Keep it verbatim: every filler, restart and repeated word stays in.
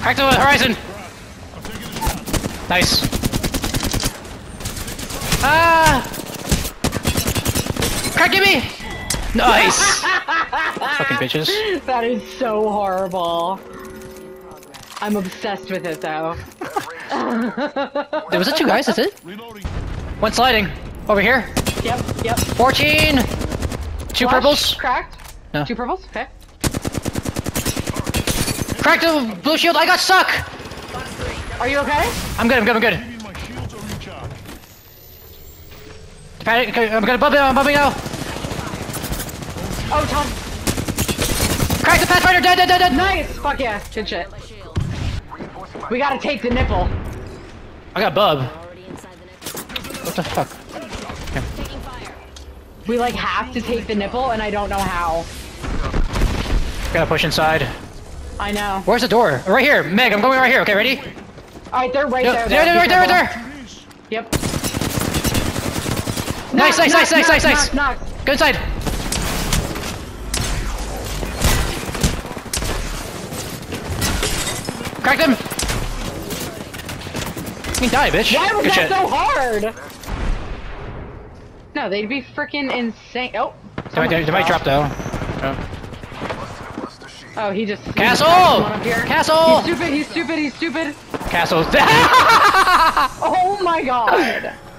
Crack the horizon! Nice. Ah! Crack give me! Nice! Fucking bitches. That is so horrible. I'm obsessed with it though. There was it two guys, that's it? One sliding. Over here. Yep, yep. fourteen! Two Flush, purples. Cracked. No. Two purples, okay. Crack the blue shield, I got stuck! Are you okay? I'm good, I'm good, I'm good. I'm gonna bump it, I'm bumping out. Oh, Tom. Crack the Pathfinder, dead, dead, dead, dead! Nice! Fuck yeah, good shit. We gotta take the nipple. I got Bub. What the fuck? Here. We like have to take the nipple and I don't know how. Gotta push inside. I know. Where's the door? Right here, Meg, I'm going right here, okay, ready? Alright, they're right Yo, there. there, though. right there, Be right careful. there! Yep. Nice, Knock, nice, knock, nice, nice, knock, nice, nice! knock, knock. Go inside! Crack them! You can die, bitch. Why was Good that shit. so hard? No, they'd be freaking insane. Oh. They might, they might drop though. Oh. Oh, he just. he Castle! just cracked someone up here. Castle! He's stupid, he's stupid, he's stupid. Castles. Oh my god!